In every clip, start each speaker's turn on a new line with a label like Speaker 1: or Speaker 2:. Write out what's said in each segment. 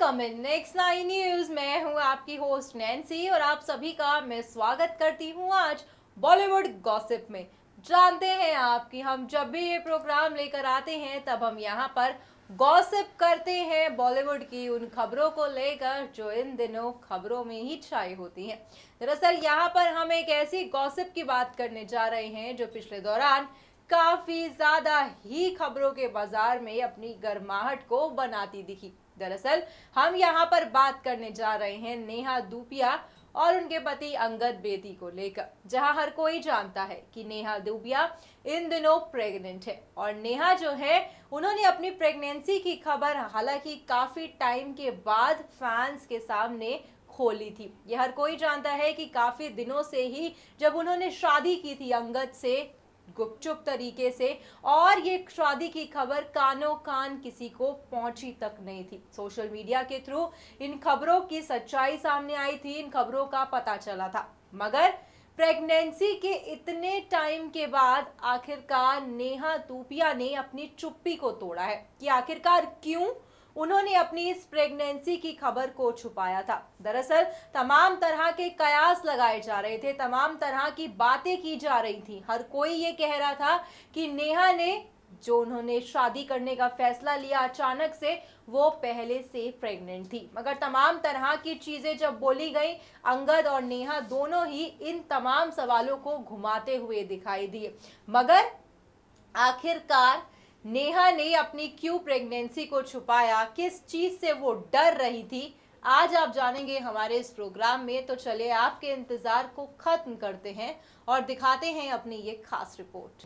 Speaker 1: Welcome in next 9 news. मैं हूं आपकी होस्ट नैन्सी और आप सभी का मैं स्वागत करती हूं आज बॉलीवुड गॉसिप में। जानते हैं आप कि हम जब भी ये प्रोग्राम लेकर आते हैं तब हम यहां पर गॉसिप करते हैं बॉलीवुड की उन खबरों को लेकर जो इन दिनों खबरों में ही छाई होती हैं। दरअसल यहां पर हम एक ऐसी गॉसिप की बात करने जा रहे हैं जो पिछले दौरान काफी ज्यादा ही खबरों के बाजार में अपनी गर्माहट को बनाती दिखी। दरअसल हम यहाँ पर बात करने जा रहे हैं नेहा धूपिया और उनके पति अंगद बेदी को लेकर, जहां हर कोई जानता है कि नेहा धूपिया इन दिनों प्रेग्नेंट है। और नेहा जो है उन्होंने अपनी प्रेगनेंसी की खबर हालांकि काफी टाइम के बाद फैंस के सामने खोली थी। यह हर कोई जानता है कि काफी दिनों से ही जब उन्होंने शादी की थी अंगद से गुपचुप तरीके से, और ये शादी की खबर कानों कान किसी को पहुंची तक नहीं थी। सोशल मीडिया के थ्रू इन खबरों की सच्चाई सामने आई थी, इन खबरों का पता चला था। मगर प्रेगनेंसी के इतने टाइम के बाद आखिरकार नेहा धूपिया ने अपनी चुप्पी को तोड़ा है कि आखिरकार क्यों उन्होंने अपनी इस प्रेगनेंसी की खबर को छुपाया था। दरअसल तमाम तरह के कयास लगाए जा रहे थे, तमाम तरह की बातें की जा रही थी। हर कोई ये कह रहा था कि नेहा ने जो उन्होंने शादी करने का फैसला लिया अचानक से, वो पहले से प्रेग्नेंट थी। मगर तमाम तरह की चीजें जब बोली गई, अंगद और नेहा दोनों ही इन तमाम सवालों को घुमाते हुए दिखाई दिए। मगर आखिरकार नेहा ने अपनी क्यों प्रेगनेंसी को छुपाया, किस चीज से वो डर रही थी, आज आप जानेंगे हमारे इस प्रोग्राम में। तो चलिए आपके इंतजार को खत्म करते हैं और दिखाते हैं अपनी ये खास रिपोर्ट।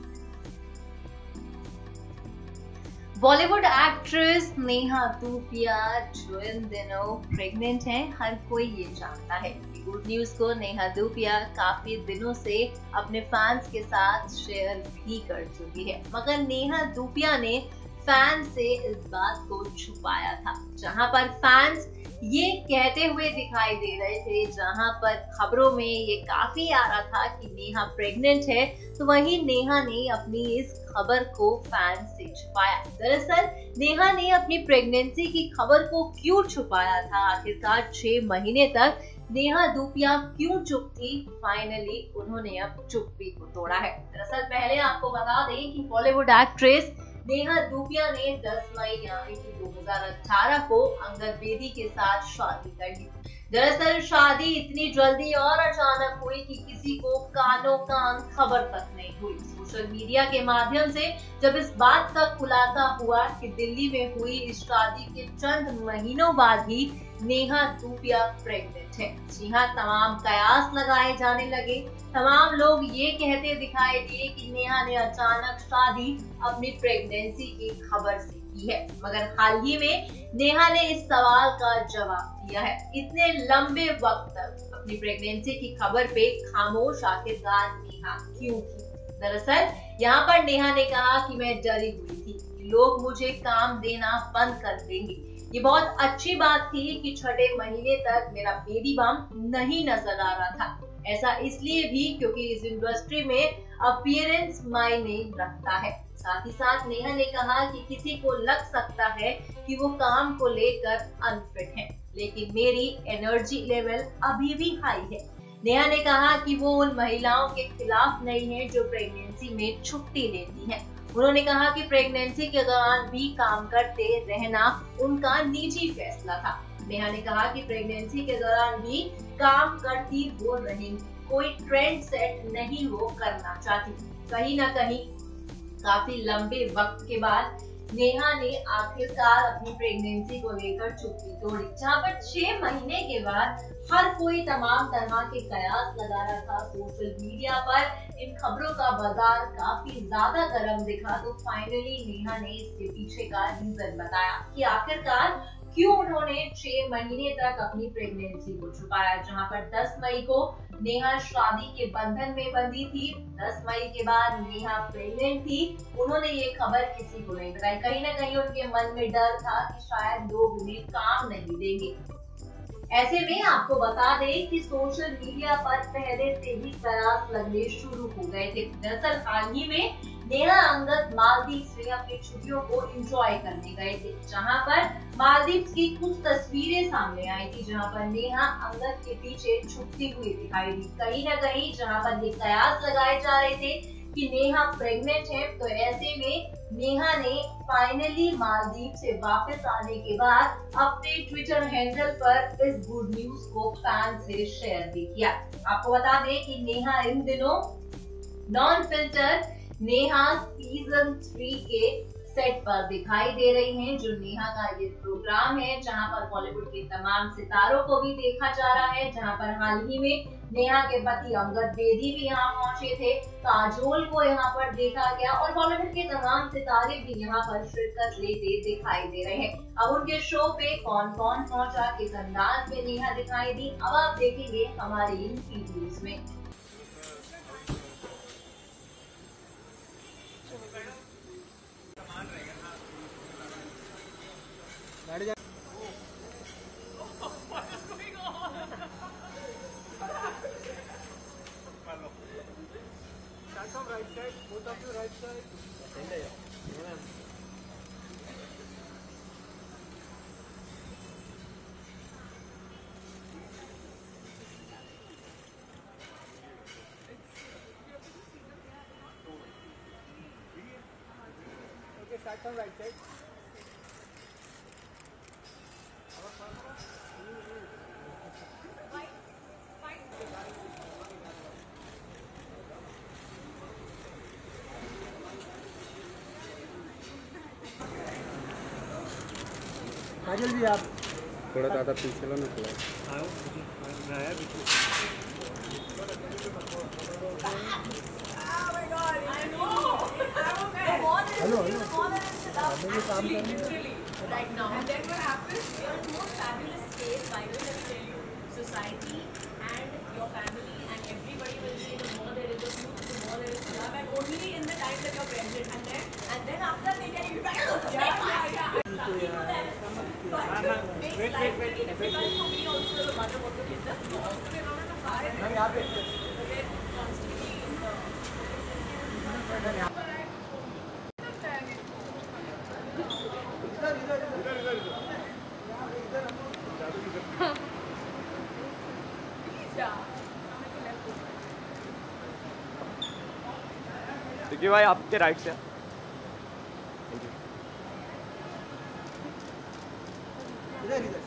Speaker 2: बॉलीवुड एक्ट्रेस नेहा धूपिया जो इन दिनों प्रेग्नेंट हैं, हर कोई ये जानता है। गुड न्यूज को नेहा धूपिया काफी दिनों से अपने फैंस के साथ शेयर भी कर चुकी है। मगर नेहा धूपिया ने फैंस से इस बात को छुपाया था। जहां पर फैंस ये कहते हुए दिखाई दे रहे थे, जहां पर खबरों में ये काफी आ रहा था कि नेहा प्रेग्नेंट है, तो वहीं नेहा ने अपनी इस खबर को फैंस से छुपाया। दरअसल नेहा ने अपनी प्रेगनेंसी की खबर को क्यों छुपाया था, आखिरकार 6 महीने तक नेहा धूपिया क्यों चुप थी, फाइनली उन्होंने अब चुप्पी को तोड़ा है। दरअसल पहले आपको बता दें कि बॉलीवुड एक्ट्रेस नेहा धूपिया ने 10 मई यानी कि 2018 को अंगद बेदी के साथ शादी कर ली। दरअसल शादी इतनी जल्दी और अचानक हुई कि किसी को कानों कान खबर तक नहीं हुई। सोशल मीडिया के माध्यम से जब इस बात का खुलासा हुआ कि दिल्ली में हुई इस शादी के चंद महीनों बाद ही नेहा धूपिया प्रेग्नेंट है। जी हाँ, तमाम कयास लगाए जाने लगे। तमाम लोग ये कहते दिखाई दिए कि नेहा ने अचानक शादी अपनी प्रेगनेंसी की खबर से की है। मगर हाल ही में नेहा ने इस सवाल का जवाब दिया है। इतने लंबे वक्त तक अपनी प्रेगनेंसी की खबर पे खामोश आखिरकार नेहा क्यों थी? दरअसल यहाँ पर नेहा ने कहा कि मैं डरी हुई थी कि लोग मुझे काम देना बंद कर देंगे। ये बहुत अच्छी बात थी कि 6 महीने तक मेरा बेबी बम्प नहीं नजर आ रहा था। ऐसा इसलिए भी क्योंकि इस इंडस्ट्री में अपीयरेंस मायने रखता है। साथ ही साथ नेहा ने कहा कि किसी को लग सकता है कि वो काम को लेकर अनफिट है, लेकिन मेरी एनर्जी लेवल अभी भी हाई है। नेहा ने कहा कि वो उन महिलाओं के खिलाफ नहीं है जो प्रेगनेंसी में छुट्टी लेती हैं। उन्होंने कहा कि प्रेगनेंसी के दौरान भी काम करते रहना उनका निजी फैसला था। नेहा ने कहा कि प्रेगनेंसी के दौरान भी काम करती वो रहेंगी, कोई ट्रेंड सेट नहीं वो करना चाहती। कहीं ना कहीं काफी लंबे वक्त के बाद नेहा ने आखिरकार अपनी प्रेगनेंसी को लेकर चुप्पी तोड़ी। जहां पर 6 महीने के बाद हर कोई तमाम तरह के कयास लगा रहा था। सोशल मीडिया पर इन खबरों का बाजार काफी ज्यादा गर्म दिखा, तो फाइनली नेहा ने इसके पीछे का रीजन बताया कि आखिरकार क्यों उन्होंने 6 महीने तक अपनी प्रेगनेंसी को छुपाया। जहां पर 10 मई को नेहा शादी के बंधन में बंधी थी। 10 मई के बाद नेहा प्रेग्नेंट थी। उन्होंने ये खबर किसी को नहीं बताई। कहीं ना कहीं उनके मन में डर था कि शायद लोग उन्हें काम नहीं देंगे। ऐसे में आपको बता दें कि सोशल मीडिया पर पहले से ही कयास लगने शुरू हो गए थे। दरअसल हाल ही में नेहा अंगद मालदीव में अपनी छुट्टियों को एंजॉय करने गए थे, जहां पर मालदीव की कुछ तस्वीरें सामने आई थी, जहां पर नेहा अंगद के पीछे छुपती हुई दिखाई दी। कहीं न कहीं जहां पर ये कयास लगाए जा रहे थे कि नेहा प्रेग्नेंट है, तो ऐसे में नेहा ने फाइनली मालदीव से वापस आने के बाद अपने ट्विटर हैंडल पर इस गुड न्यूज को फैन से शेयर भी किया। आपको बता दें कि नेहा इन दिनों नॉन फिल्टर नेहा सीजन 3 के सेट पर दिखाई दे रही हैं, जो नेहा का ये प्रोग्राम है जहां पर बॉलीवुड के तमाम सितारों को भी देखा जा रहा है, जहां पर हाल ही में नेहा के पति अंगद बेदी भी यहाँ पहुंचे थे, काजोल को यहाँ पर देखा गया और बॉलीवुड के तमाम सितारे भी यहाँ पर शिरकत लेते दिखाई दे रहे हैं। अब उनके शो पे कौन कौन पहुंचा, किस अंदाज में नेहा दिखाई दी, अब आप देखेंगे हमारे इन वीडियोज में।
Speaker 3: From right side, both of you right side. Okay, start from right side. काजल भी आप
Speaker 4: थोड़ा ज़्यादा पीछे लो ना थोड़ा।
Speaker 3: हेलो काम कर
Speaker 5: right now. And then what happens? You're in the most fabulous space. By the way, let me tell you, society and your family and everybody will say the more there is of you, the more there is love, and only in the time that you're pregnant. And then after that, they tell you back. Yeah. But it makes life very difficult for me also as a mother what to get them. Also, we're not in a car.
Speaker 3: हम यहाँ पे
Speaker 5: We're constantly in the.
Speaker 4: देखिए भाई आपके right से।
Speaker 3: इधर इधर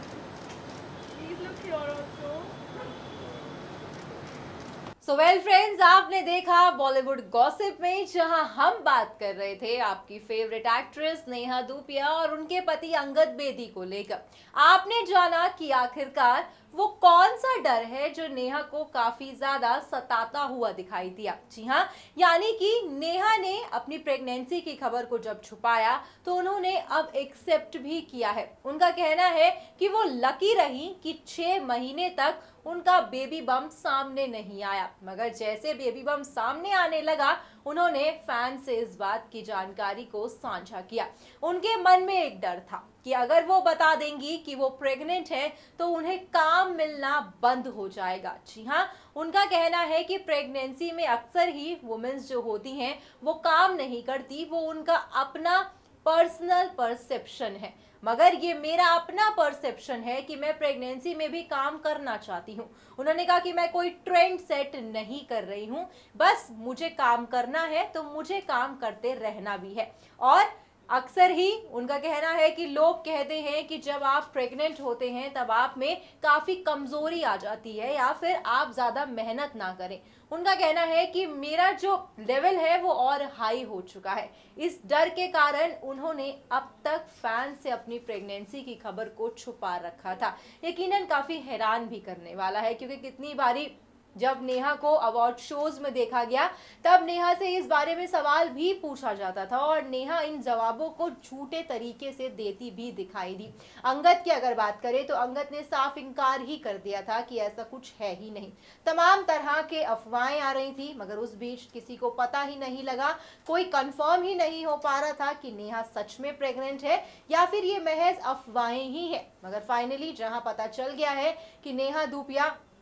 Speaker 1: so well friends, आपने देखा बॉलीवुड गॉसिप में जहां हम बात कर रहे थे आपकी फेवरेट एक्ट्रेस नेहा धूपिया और उनके पति अंगद बेदी को लेकर। आपने जाना कि आखिरकार वो कौन सा डर है जो नेहा को काफी ज्यादा सताता हुआ दिखाई दिया। जी हाँ, यानी कि नेहा ने अपनी प्रेगनेंसी की खबर को जब छुपाया तो उन्होंने अब एक्सेप्ट भी किया है। उनका कहना है कि वो लकी रही कि 6 महीने तक उनका बेबी बम सामने नहीं आया, मगर जैसे बेबी बम सामने आने लगा उन्होंने फैन से इस बात की जानकारी को साझा किया। उनके मन में एक डर था कि अगर वो बता देंगी कि वो प्रेग्नेंट है तो उन्हें काम मिलना बंद हो जाएगा। जी हाँ, उनका कहना है कि प्रेगनेंसी में अक्सर ही वुमेन्स जो होती हैं वो काम नहीं करती, वो उनका अपना पर्सनल परसेप्शन है, मगर ये मेरा अपना परसेप्शन है कि मैं प्रेगनेंसी में भी काम करना चाहती हूँ। उन्होंने कहा कि मैं कोई ट्रेंड सेट नहीं कर रही हूँ, बस मुझे काम करना है तो मुझे काम करते रहना भी है। और अक्सर ही उनका कहना है कि लोग कहते हैं कि जब आप प्रेग्नेंट होते हैं तब आप में काफ़ी कमज़ोरी आ जाती है या फिर आप ज़्यादा मेहनत ना करें। उनका कहना है कि मेरा जो लेवल है वो और हाई हो चुका है। इस डर के कारण उन्होंने अब तक फैन से अपनी प्रेगनेंसी की खबर को छुपा रखा था। यकीनन काफ़ी हैरान भी करने वाला है, क्योंकि कितनी बारी जब नेहा को अवार्ड शोज में देखा गया तब नेहा से इस बारे में सवाल भी पूछा जाता था और नेहा इन जवाबों को झूठे तरीके से देती भी दिखाई दी। अंगद की अगर बात करें तो अंगद ने साफ इनकार ही कर दिया था कि ऐसा कुछ है ही नहीं। तमाम तरह के अफवाहें आ रही थी, मगर उस बीच किसी को पता ही नहीं लगा, कोई कंफर्म ही नहीं हो पा रहा था कि नेहा सच में प्रेग्नेंट है या फिर ये महज अफवाहें ही है। मगर फाइनली जहां पता चल गया है कि नेहा धूपिया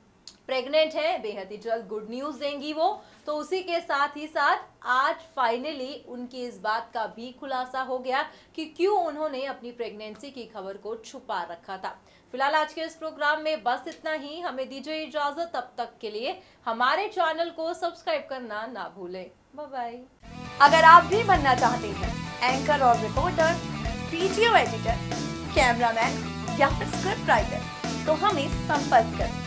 Speaker 1: प्रेग्नेंट है, बेहद ही जल्द गुड न्यूज देंगी वो। तो उसी के साथ ही साथ आज फाइनली उनकी इस बात का भी खुलासा हो गया कि क्यों उन्होंने अपनी प्रेगनेंसी की खबर को छुपा रखा था। फिलहाल आज के इस प्रोग्राम में बस इतना ही। हमें दीजिए इजाजत, तब तक के लिए हमारे चैनल को सब्सक्राइब करना ना भूलें। Bye bye.
Speaker 6: अगर आप भी बनना चाहते हैं एंकर और रिपोर्टर, वीडियो एडिटर, कैमरामैन या फिर स्क्रिप्ट राइटर, तो हमें संपर्क करें।